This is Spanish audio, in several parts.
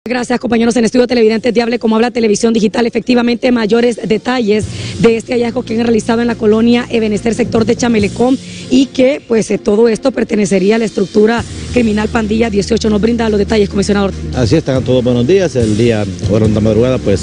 Gracias, compañeros. En Estudio Televidentes de Hable Como Habla Televisión Digital, efectivamente mayores detalles de este hallazgo que han realizado en la colonia Ebenezer, sector de Chamelecón, y que pues todo esto pertenecería a la estructura criminal Pandilla 18. Nos brinda los detalles, comisionador. Así es, tengan todos buenos días. El día, ahora en la madrugada, pues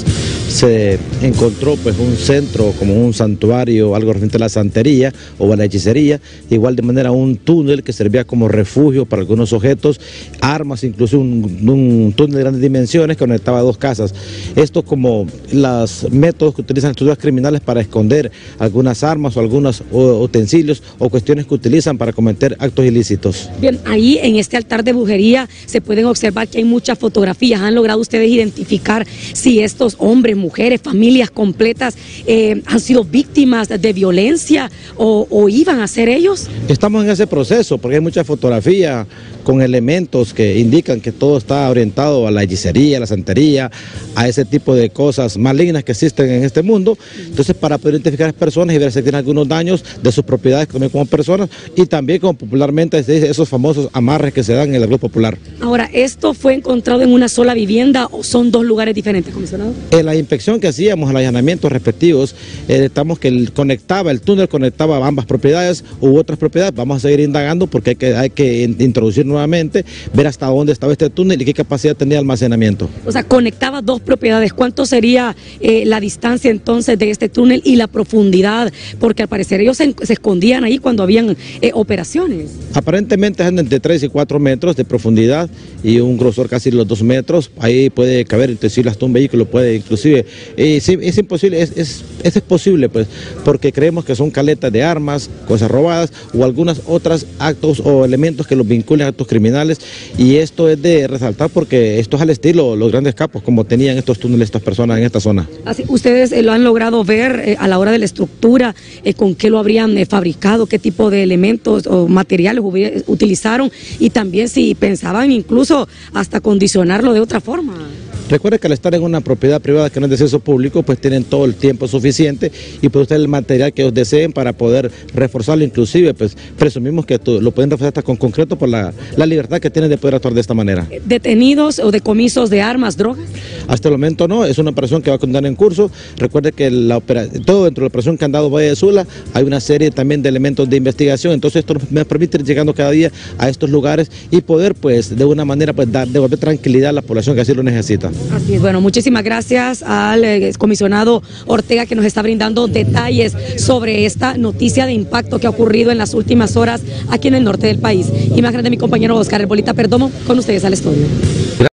se encontró pues un centro, como un santuario, algo referente a la santería o a la hechicería, igual de manera un túnel que servía como refugio para algunos objetos, armas, incluso un túnel de grandes dimensiones que conectaba dos casas. Esto como los métodos que utilizan las estructuras criminales para esconder algunas armas o algunos utensilios o cuestiones que utilizan para cometer actos ilícitos. Bien, ahí en este altar de brujería se pueden observar que hay muchas fotografías. ¿Han logrado ustedes identificar si estos hombres, mujeres, familias completas han sido víctimas de violencia o iban a ser ellos? Estamos en ese proceso porque hay mucha fotografía con elementos que indican que todo está orientado a la hechicería, a la santería, a ese tipo de cosas malignas que existen en este mundo. Entonces, para poder identificar a las personas y ver si tienen algunos daños de sus propiedades como personas, y también como popularmente se dice, esos famosos amarres que se dan en el grupo popular. Ahora, ¿esto fue encontrado en una sola vivienda o son dos lugares diferentes, comisionado? En la inspección que hacíamos, en los allanamientos respectivos, detectamos que el túnel conectaba ambas propiedades u otras propiedades. Vamos a seguir indagando porque hay que introducir nuevamente, ver hasta dónde estaba este túnel y qué capacidad tenía de almacenamiento. O sea, conectaba dos propiedades. ¿Cuánto sería la distancia entonces de este túnel y la profundidad? Porque al parecer ellos se escondían ahí cuando habían operaciones. Aparentemente es entre 3 y 4 metros de profundidad y un grosor casi los 2 metros. Ahí puede caber inclusive hasta un vehículo, puede inclusive. Sí, es imposible, es posible pues, porque creemos que son caletas de armas, cosas robadas o algunas otras actos o elementos que los vinculen a actos criminales, y esto es de resaltar porque esto es al estilo los grandes capos como tenían estos túneles estas personas en esta zona. Así, ¿ustedes lo han logrado ver a la hora de la estructura? ¿Con qué lo habrían fabricado? ¿Qué tipo de elementos o materiales utilizaron? Y también si pensaban incluso hasta condicionarlo de otra forma. Recuerde que al estar en una propiedad privada que no es de acceso público, pues tienen todo el tiempo suficiente y puede usar el material que ellos deseen para poder reforzarlo. Inclusive, pues presumimos que lo pueden reforzar hasta con concreto por la libertad que tienen de poder actuar de esta manera. ¿Detenidos o decomisos de armas, drogas? Hasta el momento no, es una operación que va a continuar en curso. Recuerde que todo dentro de la operación que han dado Valle de Sula hay una serie también de elementos de investigación, entonces esto me permite ir llegando cada día a estos lugares y poder pues de una manera pues devolver tranquilidad a la población que así lo necesita. Así es, bueno, muchísimas gracias al comisionado Ortega que nos está brindando detalles sobre esta noticia de impacto que ha ocurrido en las últimas horas aquí en el norte del país. Imagen de mi compañero Oscar Herbolita Perdomo, con ustedes al estudio.